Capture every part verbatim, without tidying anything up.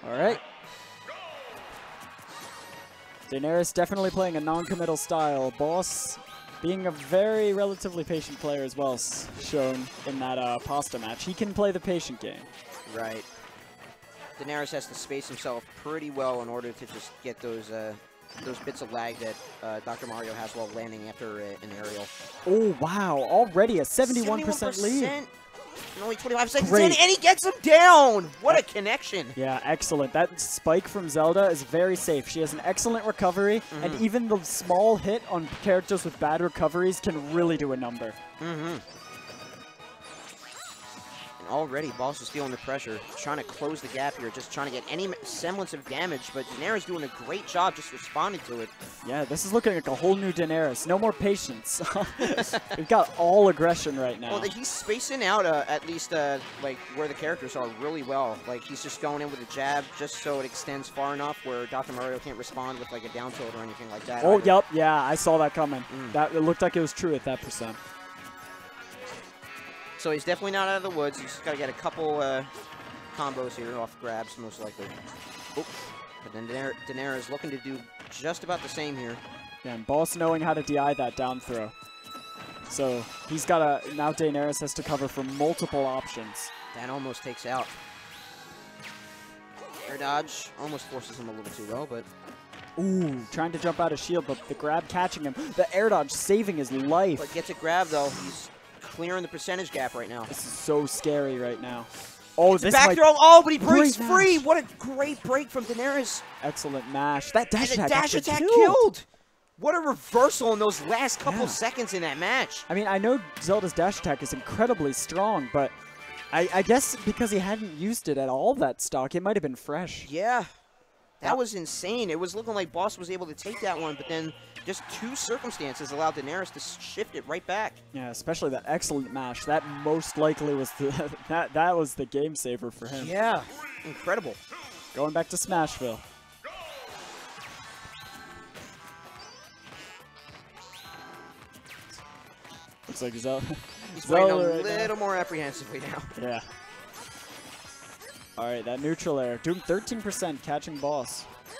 All right. Daenerys definitely playing a non-committal style. Boss being a very relatively patient player as well, shown in that uh, pasta match. He can play the patient game. Right. Daenerys has to space himself pretty well in order to just get those uh, those bits of lag that uh, Doctor Mario has while landing after uh, an aerial. Oh, wow. Already a seventy-one percent lead. And only twenty-five seconds Great. in, and he gets him down! What a connection! Yeah, excellent. That spike from Zelda is very safe. She has an excellent recovery, mm-hmm. and even the small hit on characters with bad recoveries can really do a number. Mm-hmm. Already, Boss is feeling the pressure, trying to close the gap here, just trying to get any semblance of damage, but Daenerys doing a great job just responding to it. Yeah, this is looking like a whole new Daenerys. No more patience. We've got all aggression right now. Well, he's spacing out uh, at least uh, like where the characters are really well. Like, he's just going in with a jab just so it extends far enough where Doctor Mario can't respond with like a down tilt or anything like that. Oh, either. yep, yeah, I saw that coming. Mm. That it looked like it was true at that percent. So he's definitely not out of the woods. He's just got to get a couple uh, combos here off grabs, most likely. Oop. But then Daener Daenerys looking to do just about the same here. Yeah, and Boss knowing how to D I that down throw. So he's got to, now Daenerys has to cover for multiple options. That almost takes out. Air dodge almost forces him a little too low, but... Ooh, trying to jump out of shield, but the grab catching him. The air dodge saving his life. But gets a grab, though. He's clearing the percentage gap right now. This is so scary right now. Oh, it's this back might throw. Oh, but he breaks great free. mash. What a great break from Daenerys. Excellent mash. That dash and attack, the dash attack killed. killed. What a reversal in those last couple Yeah. seconds in that match. I mean, I know Zelda's dash attack is incredibly strong, but I, I guess because he hadn't used it at all that stock, it might have been fresh. Yeah. That was insane. It was looking like Boss was able to take that one, but then just two circumstances allowed Daenerys to shift it right back. Yeah, especially that excellent mash. That most likely was the that that was the game saver for him. Yeah, incredible. Going back to Smashville. Looks like Zelda. He's playing a Zelda right little now. more apprehensively now. Yeah. All right, that neutral air doing thirteen percent, catching Boss.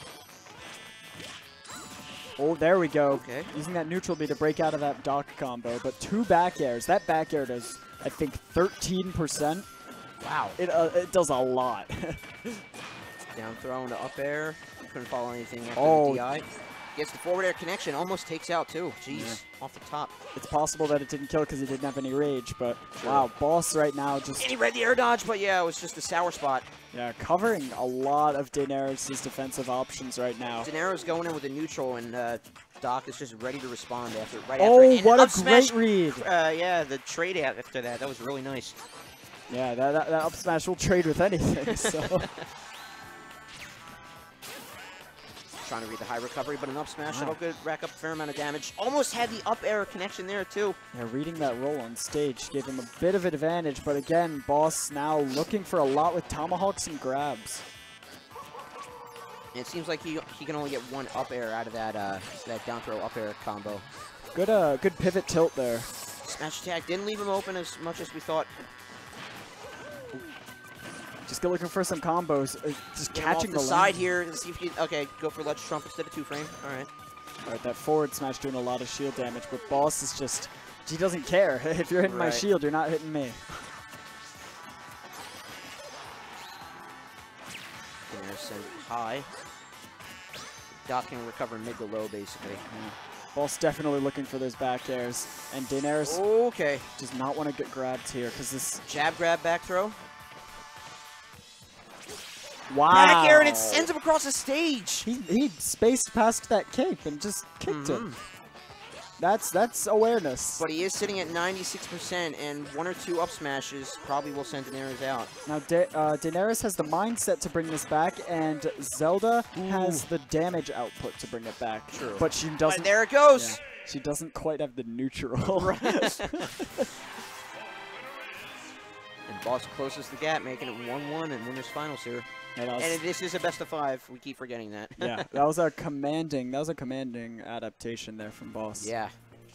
Oh, there we go. Okay. Using that neutral B to break out of that dock combo, but two back airs. That back air does, I think, thirteen percent. Wow. It uh, it does a lot. Down throw into up air. Couldn't follow anything after Oh. the D I. Gets the forward air connection. Almost takes out, too. Jeez. Yeah. Off the top. It's possible that it didn't kill because he didn't have any rage, but Sure. wow, Boss right now just... And he read the air dodge, but yeah, it was just a sour spot. Yeah, covering a lot of Daenerys' defensive options right now. Daenerys going in with a neutral, and uh, Doc is just ready to respond after right Oh, after. And what an a up great smash, read. Uh, yeah, the trade out after that. That was really nice. Yeah, that, that, that up smash will trade with anything, so... Trying to read the high recovery, but an up smash Wow. that'll good rack up a fair amount of damage. Almost had the up air connection there, too. Yeah, reading that roll on stage gave him a bit of an advantage, but again, Boss now looking for a lot with tomahawks and grabs. And it seems like he he can only get one up air out of that uh, that down throw up air combo. Good, uh, good pivot tilt there. Smash attack didn't leave him open as much as we thought. Just go looking for some combos. Uh, just Get him catching off the, the side lane. here and see if you okay go for ledge trump instead of two frame. All right. All right, that forward smash doing a lot of shield damage, but Boss is just, he doesn't care. If you're hitting my Right. shield, you're not hitting me. Daenerys sends it high. Doc can recover mid to low, basically. Yeah. Boss definitely looking for those back airs, and Daenerys Okay. does not want to get grabbed here because this. Jab grab back throw. Wow. Back air and it sends him across the stage. He he spaced past that cape and just kicked Mhm. him. That's that's awareness. But he is sitting at ninety-six percent, and one or two up smashes probably will send Daenerys out. Now Da uh, Daenerys has the mindset to bring this back, and Zelda Ooh. has the damage output to bring it back. True. But she And doesn't. there it goes. Yeah, she doesn't quite have the neutral. Right. And Boss closes the gap, making it one one and winners finals here. Yeah, that was- And this is a best of five. We keep forgetting that. yeah, that was a commanding. That was a commanding adaptation there from Boss. Yeah.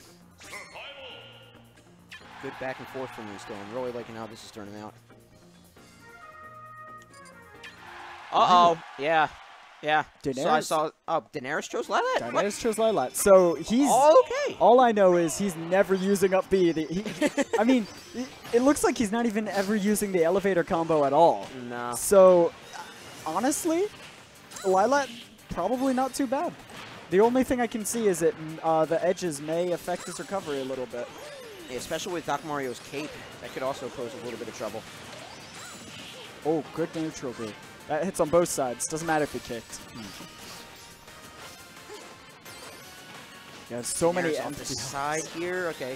Good back and forth from these two. I'm really liking how this is turning out. Uh-oh. Yeah. Yeah. Daenerys? So I saw... Oh, Daenerys chose Lilat? Daenerys What? chose Lilat. So he's... Oh, okay. All I know is he's never using up B. The, he, I mean, it, it looks like he's not even ever using the elevator combo at all. No. So, honestly, Lilat, probably not too bad. The only thing I can see is that uh, the edges may affect his recovery a little bit. Yeah, especially with Doc Mario's cape. That could also pose a little bit of trouble. Oh, good neutral B. That hits on both sides. Doesn't matter if he kicked. Hmm. Yeah, so many off the side here. Okay.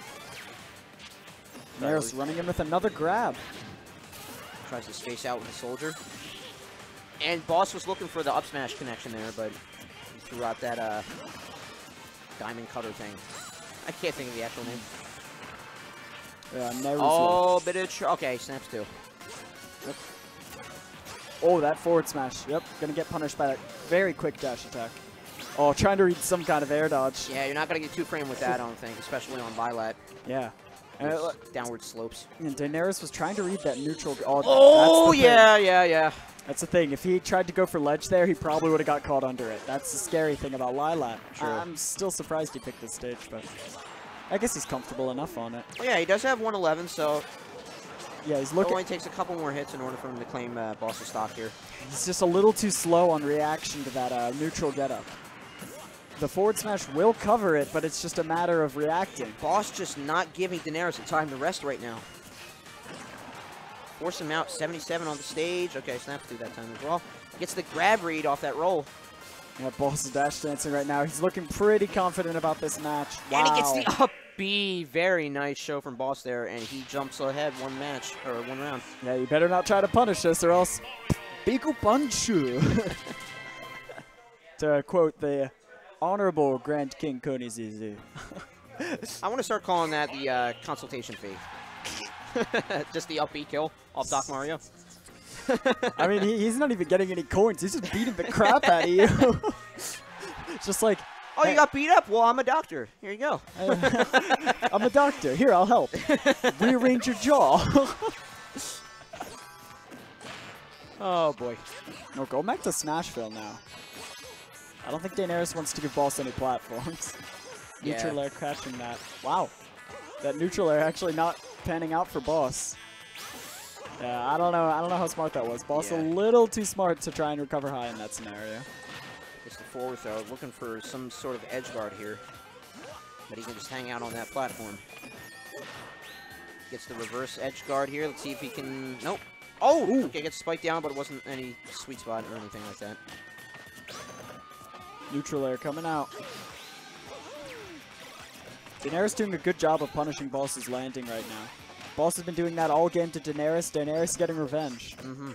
Daenerys running in with another grab. Tries to space out with the soldier. And Boss was looking for the up smash connection there, but he threw out that uh, diamond cutter thing. I can't think of the actual name. Yeah, Neru's Oh, left. bit of tr okay, snaps too. Yep. Oh, that forward smash. Yep, gonna get punished by that very quick dash attack. Oh, trying to read some kind of air dodge. Yeah, you're not gonna get too framed with that, I don't think, especially on Lilat. Yeah. And uh, downward slopes. And Daenerys was trying to read that neutral. Oh, oh that's the yeah, thing. yeah, yeah. That's the thing. If he tried to go for ledge there, he probably would have got caught under it. That's the scary thing about Lilat. True. I'm still surprised he picked this stage, but I guess he's comfortable enough on it. Well, yeah, he does have one eleven, so yeah, he's it looking. only takes a couple more hits in order for him to claim uh, Boss's stock here. He's just a little too slow on reaction to that uh, neutral getup. The forward smash will cover it, but it's just a matter of reacting. Boss just not giving Daenerys a time to rest right now. Force him out, seventy-seven on the stage. Okay, snaps through that time as well. Gets the grab read off that roll. Yeah, Boss is dash dancing right now. He's looking pretty confident about this match. Wow. And he gets the up B. Very nice show from Boss there, and he jumps ahead one match, or one round. Yeah, you better not try to punish us or else Biku Punchu. To quote the Honorable Grand King Konizizu. I want to start calling that the uh, consultation fee. Just the up B kill off Doc Mario. I mean, he, he's not even getting any coins. He's just beating the crap out of you. It's just like, oh, hey, you got beat up? Well, I'm a doctor. Here you go. I'm a doctor. Here, I'll help. Rearrange your jaw. Oh, boy. No, go back to Smashville now. I don't think Daenerys wants to give Boss any platforms. Yeah. Neutral air crashing that. Wow. That neutral air actually not panning out for Boss. Yeah, I don't know. I don't know how smart that was. Boss Yeah. a little too smart to try and recover high in that scenario. Just the forward throw, looking for some sort of edge guard here. But he can just hang out on that platform. Gets the reverse edge guard here. Let's see if he can... Nope. Oh! Ooh. Okay, gets spiked down, but it wasn't any sweet spot or anything like that. Neutral air coming out. Daenerys doing a good job of punishing Boss's landing right now. Boss has been doing that all game to Daenerys. Daenerys getting revenge. Mm-hmm.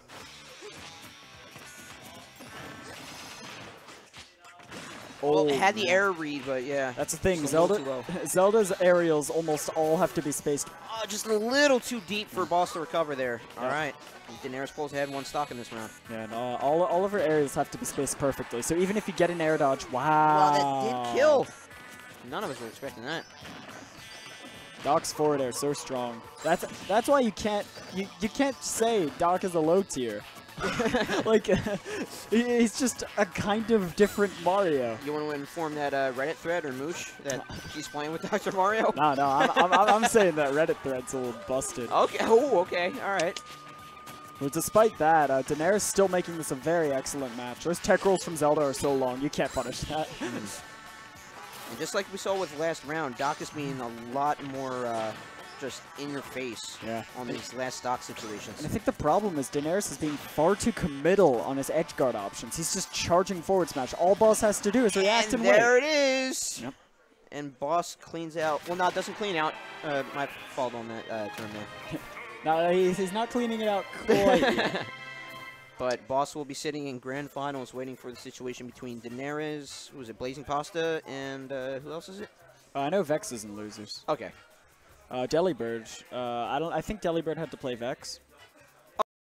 Oh, Well, it had the man. air read, but yeah. That's the thing. Just a little Zelda, too low. Zelda's aerials almost all have to be spaced. Oh, just a little too deep for Boss to recover there. All Yeah. right. Daenerys pulls ahead one stock in this round. Yeah, and, uh, all, all of her aerials have to be spaced perfectly. So even if you get an air dodge, wow. Wow, that did kill. None of us were expecting that. Doc's forward air so strong. That's that's why you can't you you can't say Doc is a low tier. Like he- he's just a kind of different Mario. You want to inform that uh, Reddit thread or Moosh that he's playing with Doctor Mario? No, no, I'm, I'm, I'm saying that Reddit thread's a little busted. Okay. Oh, okay. All right. But despite that, uh, Daenerys still making this a very excellent match. Those tech rolls from Zelda are so long, you can't punish that. And just like we saw with last round, Doc is being a lot more uh, just in your face Yeah. on these last stock situations. And I think the problem is Daenerys is being far too committal on his edge guard options. He's just charging forward smash. All Boss has to do is react and, and wait. there it is. Yep. And Boss cleans out. Well, no, it doesn't clean out. Uh, my fault on that uh, term there. No, he's, he's not cleaning it out quite yet. But Boss will be sitting in grand finals waiting for the situation between Daenerys, who was it, Blazing Pasta, and uh, who else is it? Uh, I know Vex is in losers. Okay. Uh, Delibird, uh, I don't. I think Delibird had to play Vex.